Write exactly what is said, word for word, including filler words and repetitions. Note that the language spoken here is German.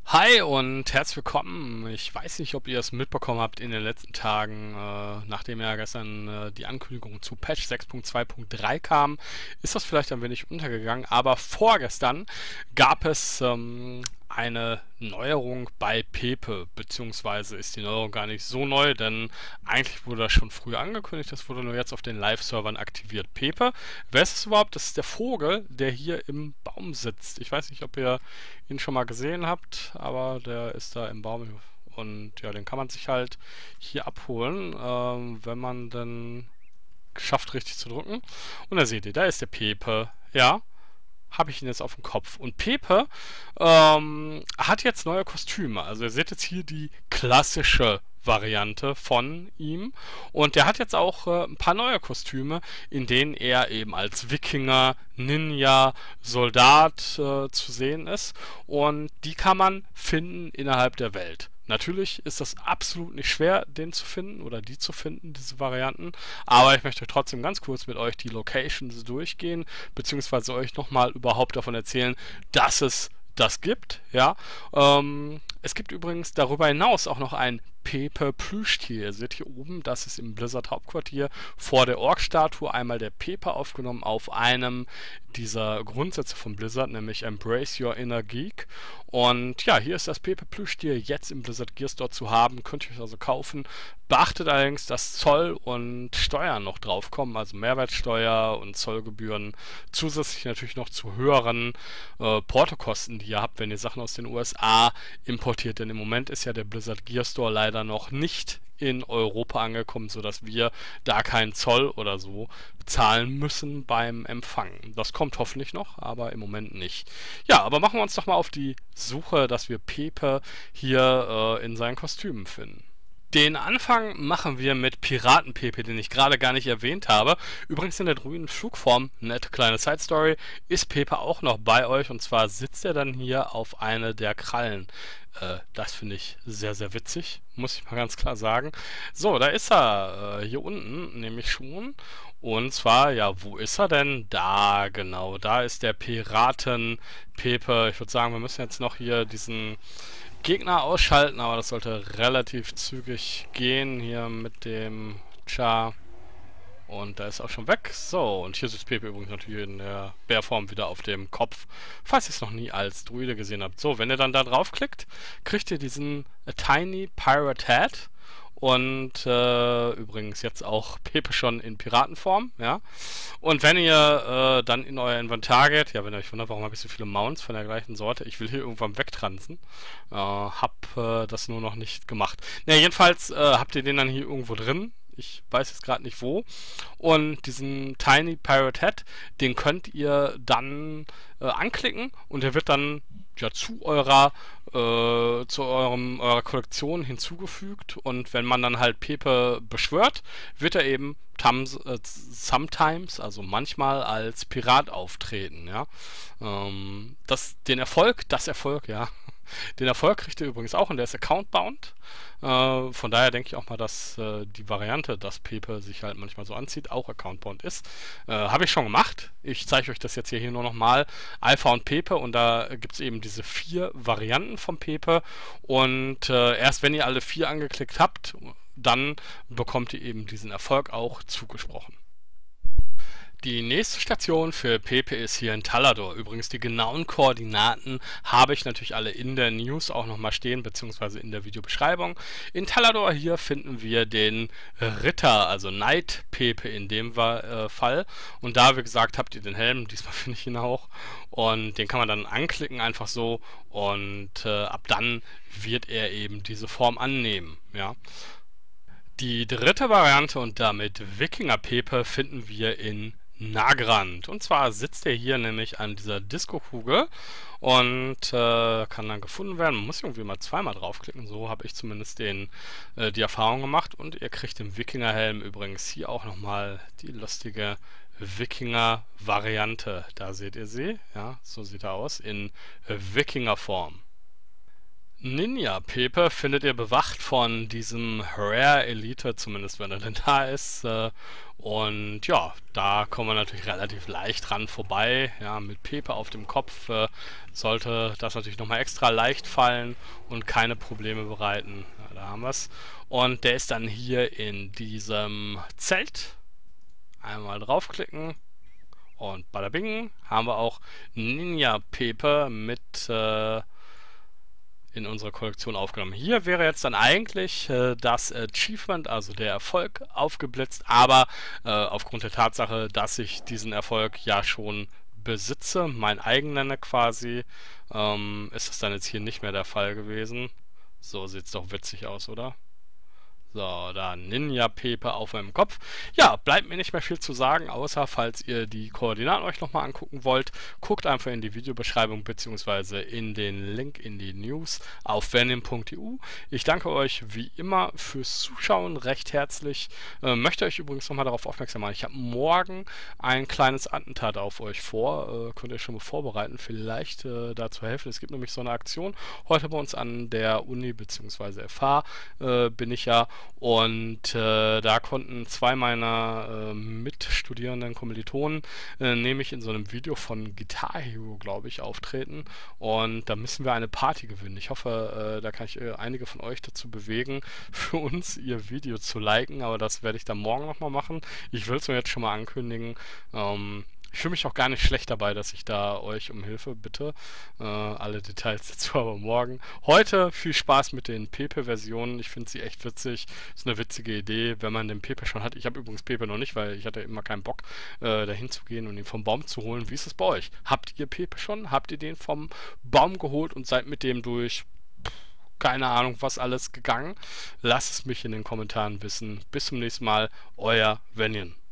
Hi und herzlich willkommen. Ich weiß nicht, ob ihr es mitbekommen habt in den letzten Tagen, äh, nachdem ja gestern äh, die Ankündigung zu Patch sechs Punkt zwei Punkt drei kam, ist das vielleicht ein wenig untergegangen, aber vorgestern gab es ähm, eine Neuerung bei Pepe, beziehungsweise ist die Neuerung gar nicht so neu, denn eigentlich wurde das schon früher angekündigt, das wurde nur jetzt auf den Live-Servern aktiviert. Pepe, wer ist es überhaupt? Das ist der Vogel, der hier im Baum sitzt. Ich weiß nicht, ob ihr ihn schon mal gesehen habt, aber der ist da im Baum und ja, den kann man sich halt hier abholen, ähm, wenn man dann schafft, richtig zu drücken. Und da seht ihr, da ist der Pepe, ja, habe ich ihn jetzt auf dem Kopf. Und Pepe ähm, hat jetzt neue Kostüme. Also ihr seht jetzt hier die klassische Variante von ihm. Und der hat jetzt auch äh, ein paar neue Kostüme, in denen er eben als Wikinger, Ninja, Soldat äh, zu sehen ist. Und die kann man finden innerhalb der Welt. Natürlich ist das absolut nicht schwer, den zu finden oder die zu finden, diese Varianten. Aber ich möchte trotzdem ganz kurz mit euch die Locations durchgehen, beziehungsweise euch nochmal überhaupt davon erzählen, dass es das gibt. Ja, ähm, es gibt übrigens darüber hinaus auch noch ein Pepe Plüschtier. Ihr seht hier oben, das ist im Blizzard Hauptquartier vor der Ork-Statue einmal der Pepe aufgenommen auf einem dieser Grundsätze von Blizzard, nämlich Embrace Your Inner Geek. Und ja, hier ist das Pepe Plüschtier jetzt im Blizzard Gear Store zu haben, könnt ihr euch also kaufen. Beachtet allerdings, dass Zoll und Steuern noch draufkommen, also Mehrwertsteuer und Zollgebühren, zusätzlich natürlich noch zu höheren äh, Portokosten, die ihr habt, wenn ihr Sachen aus den U S A importiert. Denn im Moment ist ja der Blizzard Gear Store leider noch nicht in Europa angekommen, sodass wir da keinen Zoll oder so bezahlen müssen beim Empfang. Das kommt hoffentlich noch, aber im Moment nicht. Ja, aber machen wir uns doch mal auf die Suche, dass wir Pepe hier äh, in seinen Kostümen finden. Den Anfang machen wir mit Piraten-Pepe, den ich gerade gar nicht erwähnt habe. Übrigens in der druiden Flugform, nette kleine Side-Story, ist Pepe auch noch bei euch. Und zwar sitzt er dann hier auf eine der Krallen. Äh, das finde ich sehr, sehr witzig, muss ich mal ganz klar sagen. So, da ist er, äh, hier unten, nämlich schon. Und zwar, ja, wo ist er denn? Da, genau, da ist der Piraten-Pepe. Ich würde sagen, wir müssen jetzt noch hier diesen Gegner ausschalten, aber das sollte relativ zügig gehen hier mit dem Char. Und da ist auch schon weg. So, und hier sitzt Pepe übrigens natürlich in der Bärform wieder auf dem Kopf, falls ihr es noch nie als Druide gesehen habt. So, wenn ihr dann da draufklickt, kriegt ihr diesen A Tiny Pirate Hat. Und äh, übrigens jetzt auch Pepe schon in Piratenform, ja. Und wenn ihr äh, dann in euer Inventar geht, ja, wenn ihr euch wundert, warum habe ich so viele Mounts von der gleichen Sorte, ich will hier irgendwann wegtransen, äh, hab äh, das nur noch nicht gemacht. Na, jedenfalls äh, habt ihr den dann hier irgendwo drin. Ich weiß jetzt gerade nicht wo. Und diesen Tiny Pirate Hat, den könnt ihr dann äh, anklicken und der wird dann ja zu eurer äh, zu eurem eurer Kollektion hinzugefügt. Und wenn man dann halt Pepe beschwört, wird er eben tams, äh, sometimes, also manchmal als Pirat auftreten. Ja, ähm, das den Erfolg, das Erfolg, ja. Den Erfolg kriegt ihr übrigens auch und der ist account-bound. Äh, von daher denke ich auch mal, dass äh, die Variante, dass Pepe sich halt manchmal so anzieht, auch account-bound ist. Äh, Habe ich schon gemacht. Ich zeige euch das jetzt hier, hier nur nochmal. Alpha und Pepe und da gibt es eben diese vier Varianten von Pepe. Und äh, erst wenn ihr alle vier angeklickt habt, dann bekommt ihr eben diesen Erfolg auch zugesprochen. Die nächste Station für Pepe ist hier in Talador. Übrigens die genauen Koordinaten habe ich natürlich alle in der News auch nochmal stehen, beziehungsweise in der Videobeschreibung. In Talador hier finden wir den Ritter, also Knight Pepe in dem äh, Fall. Und da, wie gesagt, habt ihr den Helm, diesmal finde ich ihn auch. Und den kann man dann anklicken, einfach so. Und äh, ab dann wird er eben diese Form annehmen, ja. Die dritte Variante und damit Wikinger Pepe finden wir in Nagrand. Und zwar sitzt er hier nämlich an dieser Disco-Kugel und äh, kann dann gefunden werden. Man muss irgendwie mal zweimal draufklicken, so habe ich zumindest den, äh, die Erfahrung gemacht. Und ihr kriegt den Wikinger-Helm übrigens hier auch nochmal die lustige Wikinger-Variante. Da seht ihr sie, ja, so sieht er aus, in äh, Wikinger-Form. Ninja Pepe findet ihr bewacht von diesem Rare Elite, zumindest wenn er denn da ist. Äh, und ja, da kommen wir natürlich relativ leicht dran vorbei. Ja, mit Pepe auf dem Kopf äh, sollte das natürlich nochmal extra leicht fallen und keine Probleme bereiten. Ja, da haben wir es. Und der ist dann hier in diesem Zelt. Einmal draufklicken. Und bada bing, haben wir auch Ninja Pepe mit äh, in unsere Kollektion aufgenommen. Hier wäre jetzt dann eigentlich äh, das Achievement, also der Erfolg, aufgeblitzt, aber äh, aufgrund der Tatsache, dass ich diesen Erfolg ja schon besitze, mein eigener quasi, ähm, ist es dann jetzt hier nicht mehr der Fall gewesen. So sieht's doch witzig aus, oder? So, da Ninja Pepe auf meinem Kopf. Ja, bleibt mir nicht mehr viel zu sagen, außer falls ihr die Koordinaten euch nochmal angucken wollt, guckt einfach in die Videobeschreibung bzw. in den Link in die News auf venim punkt e u. Ich danke euch wie immer fürs Zuschauen recht herzlich. Äh, möchte euch übrigens nochmal darauf aufmerksam machen, ich habe morgen ein kleines Attentat auf euch vor. Äh, könnt ihr schon mal vorbereiten, vielleicht äh, dazu helfen. Es gibt nämlich so eine Aktion heute bei uns an der Uni bzw. F H äh, bin ich ja. Und äh, da konnten zwei meiner äh, Mitstudierenden Kommilitonen äh, nämlich in so einem Video von Guitar Hero, glaube ich, auftreten. Und da müssen wir eine Party gewinnen. Ich hoffe, äh, da kann ich äh, einige von euch dazu bewegen, für uns ihr Video zu liken. Aber das werde ich dann morgen nochmal machen. Ich will es mir jetzt schon mal ankündigen. Ähm, Ich fühle mich auch gar nicht schlecht dabei, dass ich da euch um Hilfe bitte. Äh, alle Details dazu aber morgen. Heute viel Spaß mit den Pepe-Versionen. Ich finde sie echt witzig. Ist eine witzige Idee, wenn man den Pepe schon hat. Ich habe übrigens Pepe noch nicht, weil ich hatte immer keinen Bock, äh, dahin zu gehen und ihn vom Baum zu holen. Wie ist es bei euch? Habt ihr Pepe schon? Habt ihr den vom Baum geholt und seid mit dem durch keine Ahnung was alles gegangen? Lasst es mich in den Kommentaren wissen. Bis zum nächsten Mal. Euer Venien.